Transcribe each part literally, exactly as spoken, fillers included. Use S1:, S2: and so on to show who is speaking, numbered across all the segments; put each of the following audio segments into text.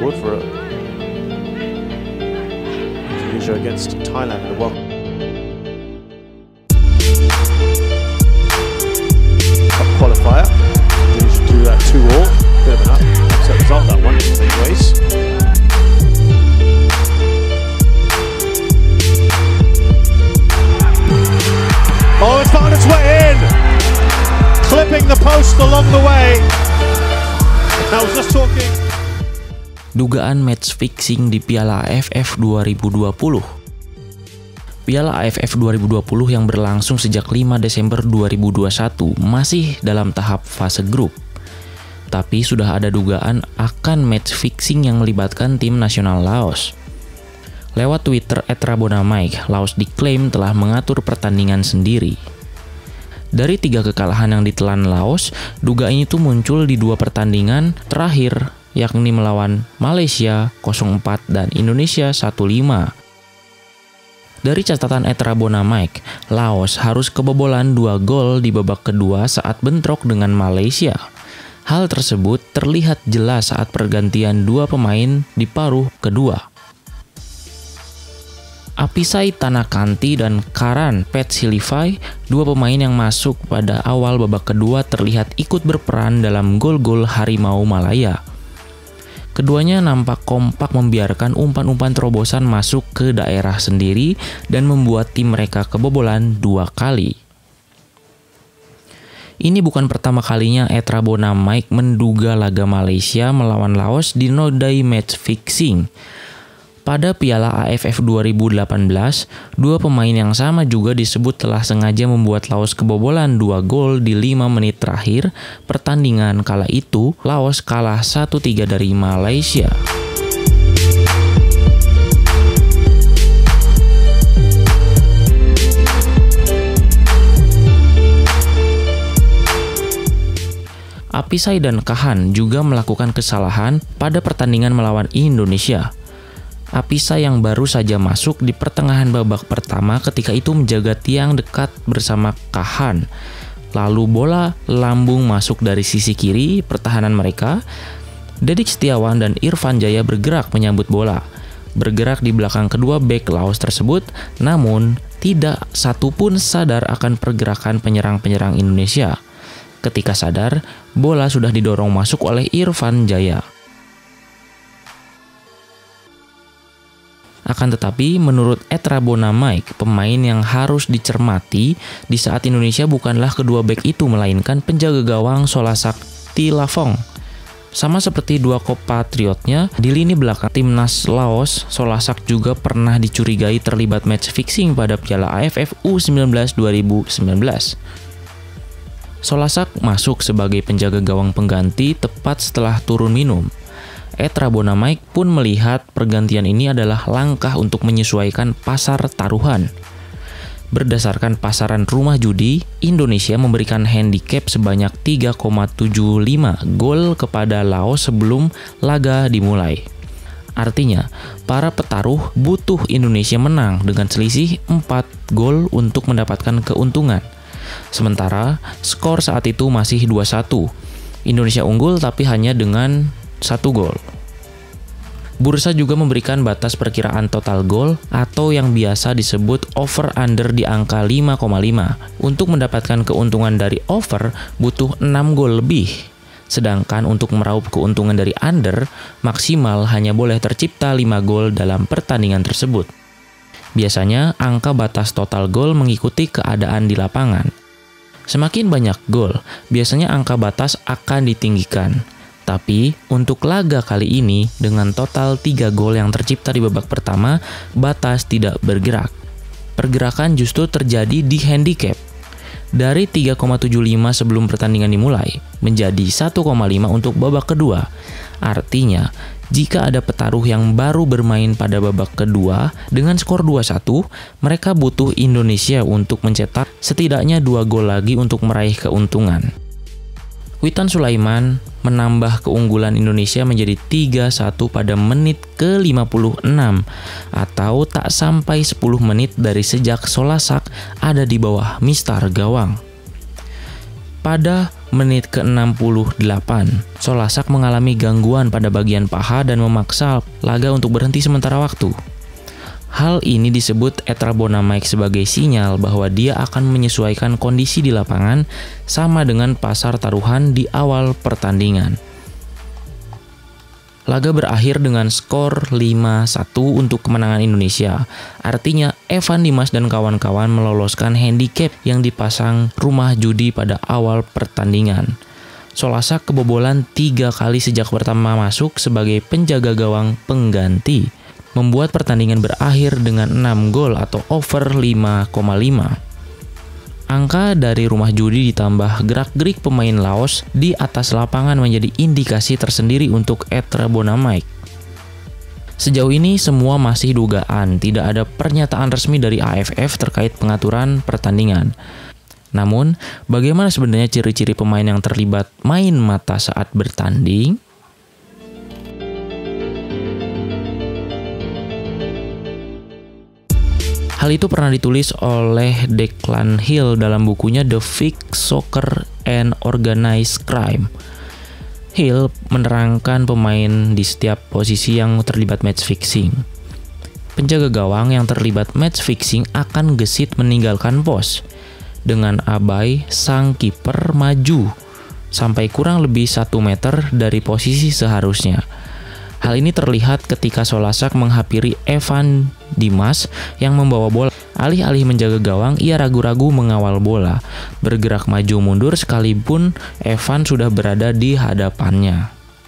S1: record for Indonesia against Thailand in the World Cup qualifier. Indonesia do that two all. Bit of an upset result that one, in many ways. Oh, it's found its way in, clipping the post along the way. I was just talking.
S2: Dugaan match fixing di Piala A F F dua ribu dua puluh. Piala A F F dua ribu dua puluh yang berlangsung sejak lima Desember dua ribu dua puluh satu masih dalam tahap fase grup. Tapi sudah ada dugaan akan match fixing yang melibatkan tim nasional Laos. Lewat Twitter et rabona mike, Laos diklaim telah mengatur pertandingan sendiri. Dari tiga kekalahan yang ditelan Laos, dugaan itu muncul di dua pertandingan terakhir, yakni melawan Malaysia nol empat dan Indonesia satu lima. Dari catatan et rabona mike, Laos harus kebobolan dua gol di babak kedua saat bentrok dengan Malaysia. Hal tersebut terlihat jelas saat pergantian dua pemain di paruh kedua. Apisai Tanakanti dan Karan Petsilivai, dua pemain yang masuk pada awal babak kedua terlihat ikut berperan dalam gol-gol Harimau Malaya. Keduanya nampak kompak membiarkan umpan-umpan terobosan masuk ke daerah sendiri dan membuat tim mereka kebobolan dua kali. Ini bukan pertama kalinya et rabona mike menduga laga Malaysia melawan Laos dinodai match fixing. Pada Piala A F F dua ribu delapan belas, dua pemain yang sama juga disebut telah sengaja membuat Laos kebobolan dua gol di lima menit terakhir pertandingan. Kala itu, Laos kalah satu tiga dari Malaysia. Apisai dan Kahan juga melakukan kesalahan pada pertandingan melawan Indonesia. Apisai yang baru saja masuk di pertengahan babak pertama ketika itu menjaga tiang dekat bersama Kahan. Lalu bola lambung masuk dari sisi kiri pertahanan mereka. Dedik Setiawan dan Irfan Jaya bergerak menyambut bola. Bergerak di belakang kedua bek Laos tersebut, namun tidak satu pun sadar akan pergerakan penyerang-penyerang Indonesia. Ketika sadar, bola sudah didorong masuk oleh Irfan Jaya. Akan tetapi, menurut et rabona mike, pemain yang harus dicermati di saat Indonesia bukanlah kedua bek itu, melainkan penjaga gawang Solasak Tilafong. Sama seperti dua kompatriotnya, di lini belakang timnas Laos, Solasak juga pernah dicurigai terlibat match fixing pada Piala A F F U sembilan belas dua ribu sembilan belas. Solasak masuk sebagai penjaga gawang pengganti tepat setelah turun minum. Et rabona mike pun melihat pergantian ini adalah langkah untuk menyesuaikan pasar taruhan. Berdasarkan pasaran rumah judi, Indonesia memberikan handicap sebanyak tiga koma tujuh lima gol kepada Laos sebelum laga dimulai. Artinya, para petaruh butuh Indonesia menang dengan selisih empat gol untuk mendapatkan keuntungan. Sementara, skor saat itu masih dua satu. Indonesia unggul tapi hanya dengan satu gol. Bursa juga memberikan batas perkiraan total gol atau yang biasa disebut over-under di angka lima koma lima. Untuk mendapatkan keuntungan dari over butuh enam gol lebih. Sedangkan untuk meraup keuntungan dari under, maksimal hanya boleh tercipta lima gol dalam pertandingan tersebut. Biasanya angka batas total gol mengikuti keadaan di lapangan. Semakin banyak gol, biasanya angka batas akan ditinggikan. Tapi, untuk laga kali ini, dengan total tiga gol yang tercipta di babak pertama, batas tidak bergerak. Pergerakan justru terjadi di handicap. Dari tiga koma tujuh lima sebelum pertandingan dimulai, menjadi satu koma lima untuk babak kedua. Artinya, jika ada petaruh yang baru bermain pada babak kedua, dengan skor dua satu, mereka butuh Indonesia untuk mencetak setidaknya dua gol lagi untuk meraih keuntungan. Witan Sulaiman menambah keunggulan Indonesia menjadi tiga satu pada menit ke lima puluh enam atau tak sampai sepuluh menit dari sejak Solasak ada di bawah mistar gawang. Pada Menit ke enam puluh delapan, Solasak mengalami gangguan pada bagian paha dan memaksa laga untuk berhenti sementara waktu. Hal ini disebut Etra Bonamaik sebagai sinyal bahwa dia akan menyesuaikan kondisi di lapangan sama dengan pasar taruhan di awal pertandingan. Laga berakhir dengan skor lima satu untuk kemenangan Indonesia. Artinya Evan Dimas dan kawan-kawan meloloskan handicap yang dipasang rumah judi pada awal pertandingan. Solasak kebobolan tiga kali sejak pertama masuk sebagai penjaga gawang pengganti, membuat pertandingan berakhir dengan enam gol atau over lima koma lima. Angka dari rumah judi ditambah gerak-gerik pemain Laos di atas lapangan menjadi indikasi tersendiri untuk Etra Bonamaik. Sejauh ini semua masih dugaan, tidak ada pernyataan resmi dari A F F terkait pengaturan pertandingan. Namun, bagaimana sebenarnya ciri-ciri pemain yang terlibat main mata saat bertanding? Hal itu pernah ditulis oleh Declan Hill dalam bukunya The Fixed Soccer and Organized Crime. Hill menerangkan pemain di setiap posisi yang terlibat match fixing. Penjaga gawang yang terlibat match fixing akan gesit meninggalkan pos. Dengan abai, sang kiper maju sampai kurang lebih satu meter dari posisi seharusnya. Hal ini terlihat ketika Solasak menghampiri Evan Dimas yang membawa bola. Alih-alih menjaga gawang, ia ragu-ragu mengawal bola, bergerak maju mundur sekalipun Evan sudah berada di hadapannya.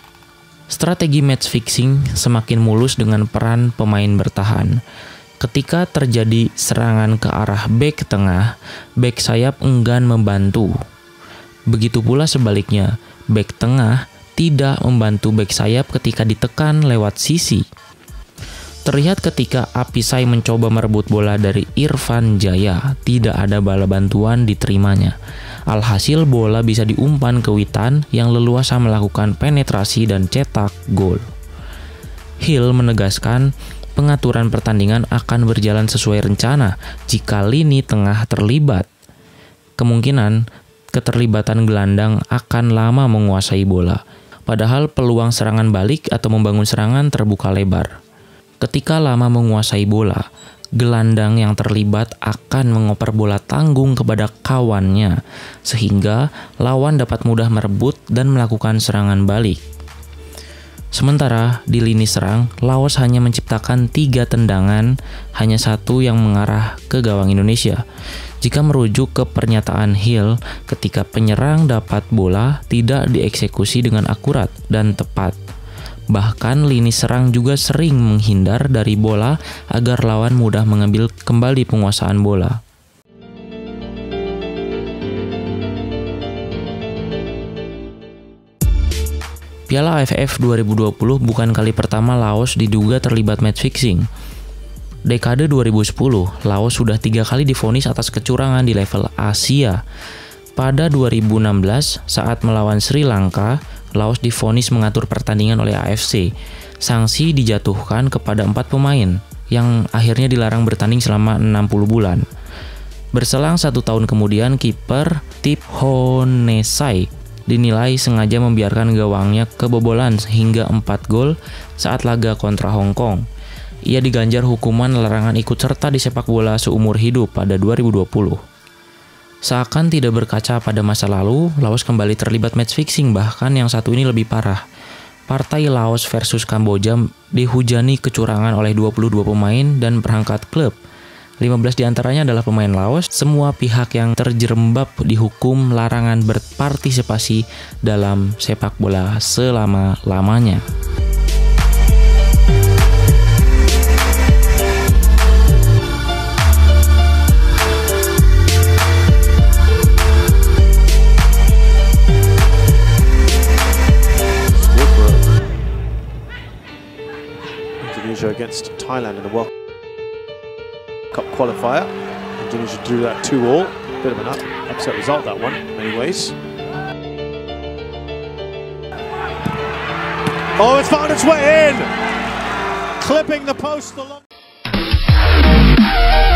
S2: Strategi match fixing semakin mulus dengan peran pemain bertahan. Ketika terjadi serangan ke arah bek tengah, bek sayap enggan membantu. Begitu pula sebaliknya, bek tengah tidak membantu bek sayap ketika ditekan lewat sisi. Terlihat ketika Apisai mencoba merebut bola dari Irfan Jaya, tidak ada bala bantuan diterimanya. Alhasil bola bisa diumpan ke Witan yang leluasa melakukan penetrasi dan cetak gol. Hill menegaskan pengaturan pertandingan akan berjalan sesuai rencana jika lini tengah terlibat. Kemungkinan keterlibatan gelandang akan lama menguasai bola. Padahal peluang serangan balik atau membangun serangan terbuka lebar. Ketika lama menguasai bola, gelandang yang terlibat akan mengoper bola tanggung kepada kawannya, sehingga lawan dapat mudah merebut dan melakukan serangan balik. Sementara di lini serang, Laos hanya menciptakan tiga tendangan, hanya satu yang mengarah ke gawang Indonesia. Jika merujuk ke pernyataan Hill, ketika penyerang dapat bola tidak dieksekusi dengan akurat dan tepat. Bahkan lini serang juga sering menghindar dari bola agar lawan mudah mengambil kembali penguasaan bola. Piala A F F dua ribu dua puluh bukan kali pertama Laos diduga terlibat match fixing. Dekade dua ribu sepuluh, Laos sudah tiga kali divonis atas kecurangan di level Asia. Pada dua ribu enam belas, saat melawan Sri Lanka, Laos divonis mengatur pertandingan oleh A F C. Sanksi dijatuhkan kepada empat pemain, yang akhirnya dilarang bertanding selama enam puluh bulan. Berselang satu tahun kemudian, kiper Tip Honesai dinilai sengaja membiarkan gawangnya kebobolan hingga empat gol saat laga kontra Hong Kong. Ia diganjar hukuman larangan ikut serta di sepak bola seumur hidup pada dua ribu dua puluh. Seakan tidak berkaca pada masa lalu, Laos kembali terlibat match fixing, bahkan yang satu ini lebih parah. Partai Laos versus Kamboja dihujani kecurangan oleh dua puluh dua pemain dan perangkat klub. lima belas diantaranya adalah pemain Laos. Semua pihak yang terjerembab dihukum larangan berpartisipasi dalam sepak bola selama-lamanya.
S1: Indonesia against Thailand in the World Cup qualifier. Indonesia drew that two all. Bit of an upset result, that one, in many ways. Oh, it's found its way in! Clipping the post along.